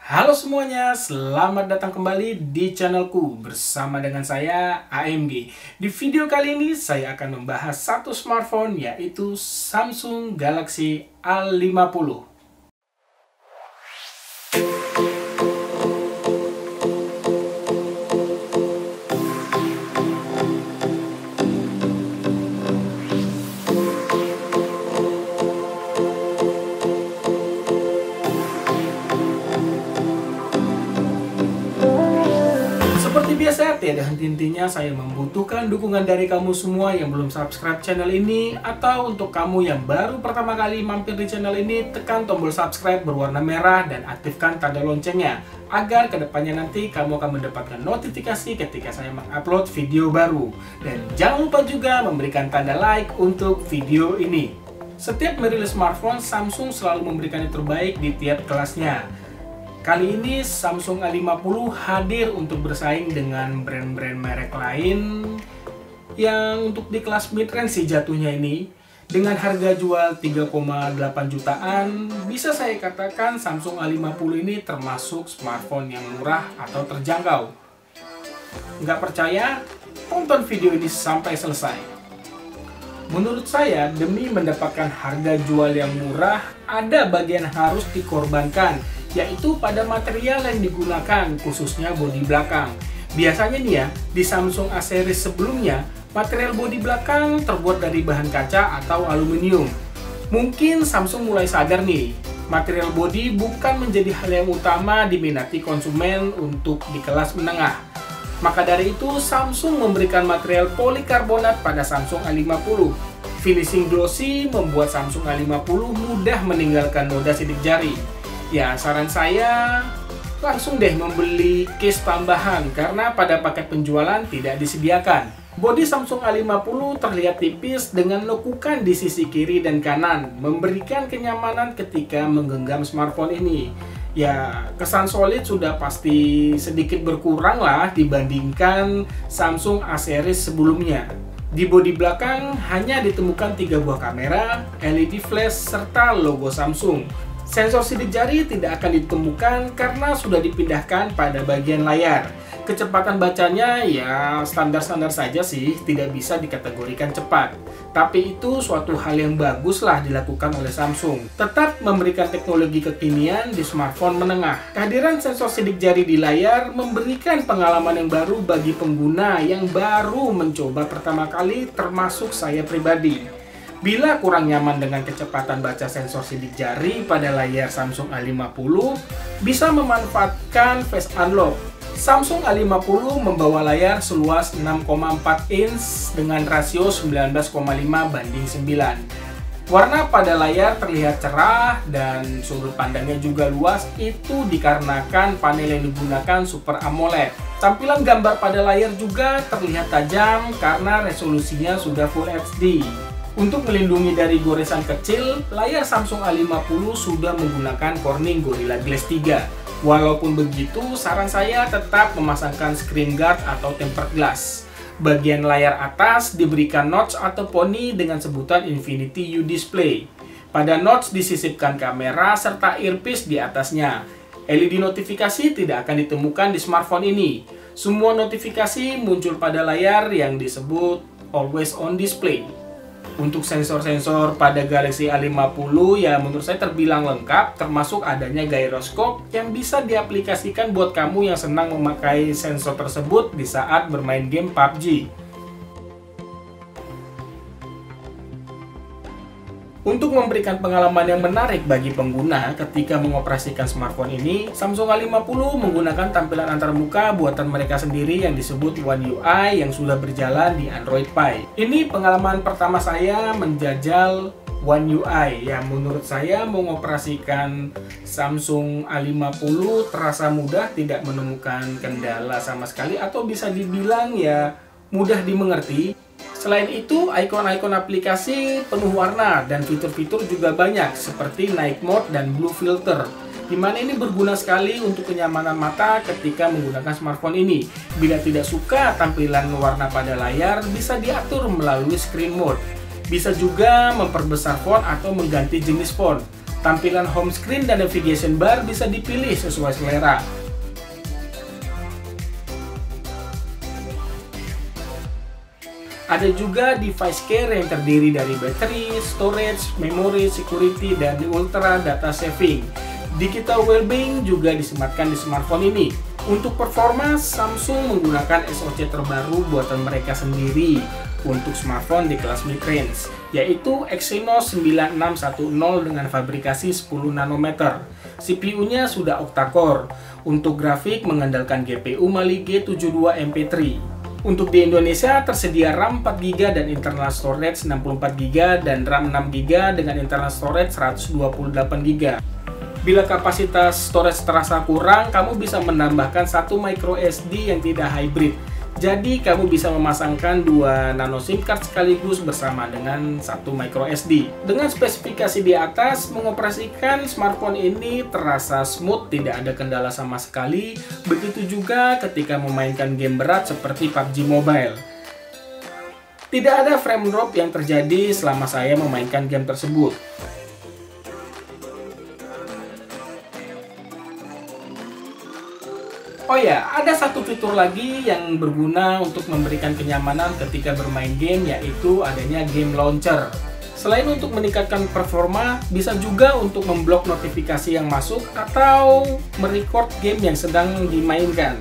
Halo semuanya, selamat datang kembali di channelku bersama dengan saya AMG. Di video kali ini saya akan membahas satu smartphone yaitu Samsung Galaxy A50. Seperti biasa, tiada henti-hentinya saya membutuhkan dukungan dari kamu semua yang belum subscribe channel ini, atau untuk kamu yang baru pertama kali mampir di channel ini, tekan tombol subscribe berwarna merah dan aktifkan tanda loncengnya, agar kedepannya nanti kamu akan mendapatkan notifikasi ketika saya mengupload video baru. Dan jangan lupa juga memberikan tanda like untuk video ini. Setiap merilis smartphone, Samsung selalu memberikan yang terbaik di tiap kelasnya. Kali ini Samsung A50 hadir untuk bersaing dengan brand-brand merek lain yang untuk di kelas mid-range sih jatuhnya ini. Dengan harga jual 3,8 jutaan, bisa saya katakan Samsung A50 ini termasuk smartphone yang murah atau terjangkau. Nggak percaya? Tonton video ini sampai selesai. Menurut saya, demi mendapatkan harga jual yang murah, ada bagian yang harus dikorbankan, yaitu pada material yang digunakan, khususnya bodi belakang. Biasanya nih ya, di Samsung A series sebelumnya, material bodi belakang terbuat dari bahan kaca atau aluminium. Mungkin Samsung mulai sadar nih, material bodi bukan menjadi hal yang utama diminati konsumen untuk di kelas menengah. Maka dari itu, Samsung memberikan material polikarbonat pada Samsung A50. Finishing glossy membuat Samsung A50 mudah meninggalkan noda sidik jari. Ya, saran saya langsung deh membeli case tambahan karena pada paket penjualan tidak disediakan. Bodi Samsung A50 terlihat tipis dengan lekukan di sisi kiri dan kanan, memberikan kenyamanan ketika menggenggam smartphone ini. Ya, kesan solid sudah pasti sedikit berkurang lah dibandingkan Samsung A series sebelumnya. Di bodi belakang hanya ditemukan 3 buah kamera, LED flash, serta logo Samsung. Sensor sidik jari tidak akan ditemukan karena sudah dipindahkan pada bagian layar. Kecepatan bacanya ya standar-standar saja sih, tidak bisa dikategorikan cepat. Tapi itu suatu hal yang baguslah dilakukan oleh Samsung. Tetap memberikan teknologi kekinian di smartphone menengah. Kehadiran sensor sidik jari di layar memberikan pengalaman yang baru bagi pengguna yang baru mencoba pertama kali, termasuk saya pribadi. Bila kurang nyaman dengan kecepatan baca sensor sidik jari pada layar Samsung A50, bisa memanfaatkan Face Unlock. Samsung A50 membawa layar seluas 6,4 inch dengan rasio 19,5:9. Warna pada layar terlihat cerah dan sudut pandangnya juga luas, itu dikarenakan panel yang digunakan Super AMOLED. Tampilan gambar pada layar juga terlihat tajam karena resolusinya sudah Full HD. Untuk melindungi dari goresan kecil, layar Samsung A50 sudah menggunakan Corning Gorilla Glass 3. Walaupun begitu, saran saya tetap memasangkan screen guard atau tempered glass. Bagian layar atas diberikan notch atau poni dengan sebutan Infinity U Display. Pada notch disisipkan kamera serta earpiece di atasnya. LED notifikasi tidak akan ditemukan di smartphone ini. Semua notifikasi muncul pada layar yang disebut Always On Display. Untuk sensor-sensor pada Galaxy A50 ya menurut saya terbilang lengkap, termasuk adanya gyroscope yang bisa diaplikasikan buat kamu yang senang memakai sensor tersebut di saat bermain game PUBG. Untuk memberikan pengalaman yang menarik bagi pengguna ketika mengoperasikan smartphone ini, Samsung A50 menggunakan tampilan antarmuka buatan mereka sendiri yang disebut One UI yang sudah berjalan di Android Pie. Ini pengalaman pertama saya menjajal One UI yang menurut saya mengoperasikan Samsung A50 terasa mudah, tidak menemukan kendala sama sekali atau bisa dibilang ya mudah dimengerti. Selain itu, ikon-ikon aplikasi penuh warna dan fitur-fitur juga banyak seperti night mode dan blue filter, di mana ini berguna sekali untuk kenyamanan mata ketika menggunakan smartphone ini. Bila tidak suka tampilan warna pada layar, bisa diatur melalui screen mode. Bisa juga memperbesar font atau mengganti jenis font. Tampilan home screen dan navigation bar bisa dipilih sesuai selera. Ada juga device care yang terdiri dari baterai, storage, memory, security, dan ultra data saving. Digital Wellbeing juga disematkan di smartphone ini. Untuk performa, Samsung menggunakan SoC terbaru buatan mereka sendiri untuk smartphone di kelas mid-range, yaitu Exynos 9610 dengan fabrikasi 10 nanometer. CPU-nya sudah octa-core. Untuk grafik mengandalkan GPU Mali G72 MP3. Untuk di Indonesia tersedia RAM 4GB dan internal storage 64GB dan RAM 6GB dengan internal storage 128GB. Bila kapasitas storage terasa kurang, kamu bisa menambahkan satu micro SD yang tidak hybrid. Jadi kamu bisa memasangkan 2 nano SIM card sekaligus bersama dengan satu micro SD. Dengan spesifikasi di atas, mengoperasikan smartphone ini terasa smooth, tidak ada kendala sama sekali. Begitu juga ketika memainkan game berat seperti PUBG Mobile. Tidak ada frame drop yang terjadi selama saya memainkan game tersebut. Oh ya, ada satu fitur lagi yang berguna untuk memberikan kenyamanan ketika bermain game, yaitu adanya game launcher. Selain untuk meningkatkan performa, bisa juga untuk memblok notifikasi yang masuk atau merecord game yang sedang dimainkan.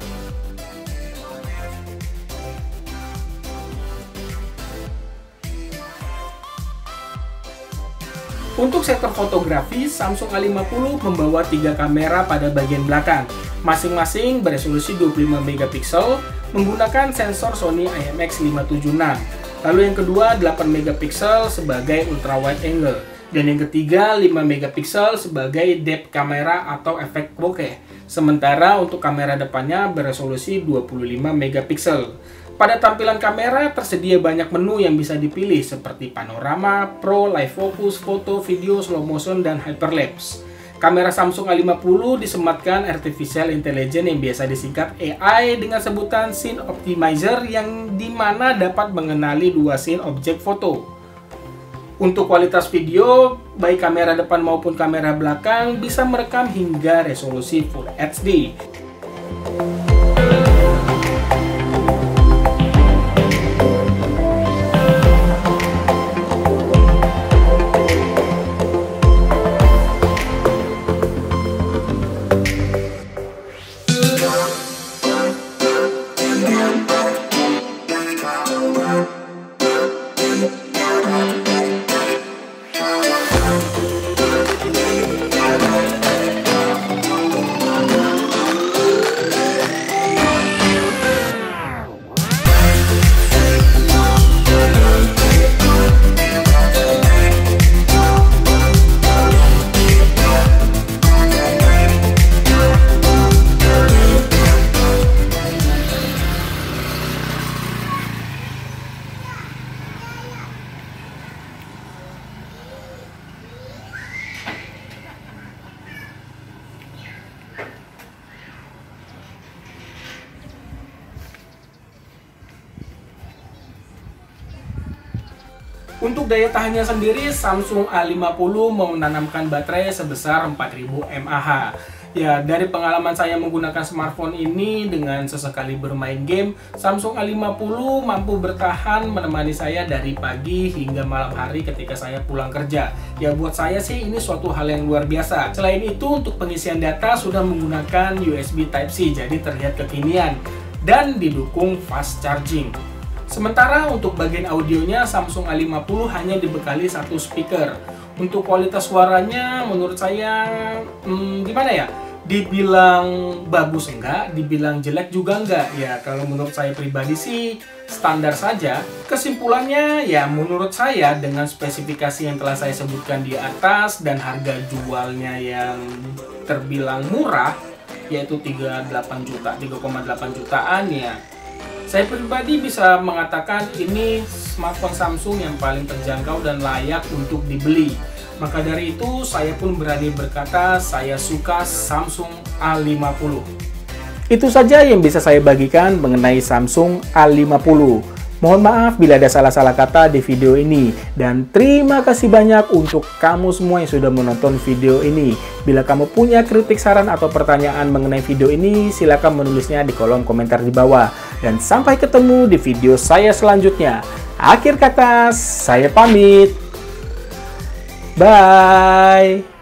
Untuk sektor fotografi, Samsung A50 membawa 3 kamera pada bagian belakang, masing-masing beresolusi 25 megapiksel menggunakan sensor Sony IMX576. Lalu yang kedua 8 megapiksel sebagai ultra wide angle, dan yang ketiga 5 megapiksel sebagai depth kamera atau efek bokeh. Sementara untuk kamera depannya beresolusi 25 megapiksel. Pada tampilan kamera tersedia banyak menu yang bisa dipilih seperti panorama, pro, live focus, foto, video, slow motion, dan hyperlapse. Kamera Samsung A50 disematkan Artificial Intelligence yang biasa disingkat AI dengan sebutan Scene Optimizer yang dimana dapat mengenali 2 scene objek foto. Untuk kualitas video, baik kamera depan maupun kamera belakang bisa merekam hingga resolusi Full HD. Untuk daya tahannya sendiri, Samsung A50 menanamkan baterai sebesar 4000 mAh. Ya, dari pengalaman saya menggunakan smartphone ini dengan sesekali bermain game, Samsung A50 mampu bertahan menemani saya dari pagi hingga malam hari ketika saya pulang kerja. Ya, buat saya sih ini suatu hal yang luar biasa. Selain itu, untuk pengisian data sudah menggunakan USB Type-C, jadi terlihat kekinian dan didukung fast charging. Sementara untuk bagian audionya, Samsung A50 hanya dibekali satu speaker. Untuk kualitas suaranya menurut saya gimana ya? Dibilang bagus enggak, dibilang jelek juga enggak. Ya kalau menurut saya pribadi sih standar saja. Kesimpulannya ya menurut saya dengan spesifikasi yang telah saya sebutkan di atas dan harga jualnya yang terbilang murah, yaitu 3,8 jutaan ya. Saya pribadi bisa mengatakan ini smartphone Samsung yang paling terjangkau dan layak untuk dibeli. Maka dari itu, saya pun berani berkata saya suka Samsung A50. Itu saja yang bisa saya bagikan mengenai Samsung A50. Mohon maaf bila ada salah-salah kata di video ini. Dan terima kasih banyak untuk kamu semua yang sudah menonton video ini. Bila kamu punya kritik, saran, atau pertanyaan mengenai video ini, silakan menulisnya di kolom komentar di bawah. Dan sampai ketemu di video saya selanjutnya. Akhir kata, saya pamit. Bye.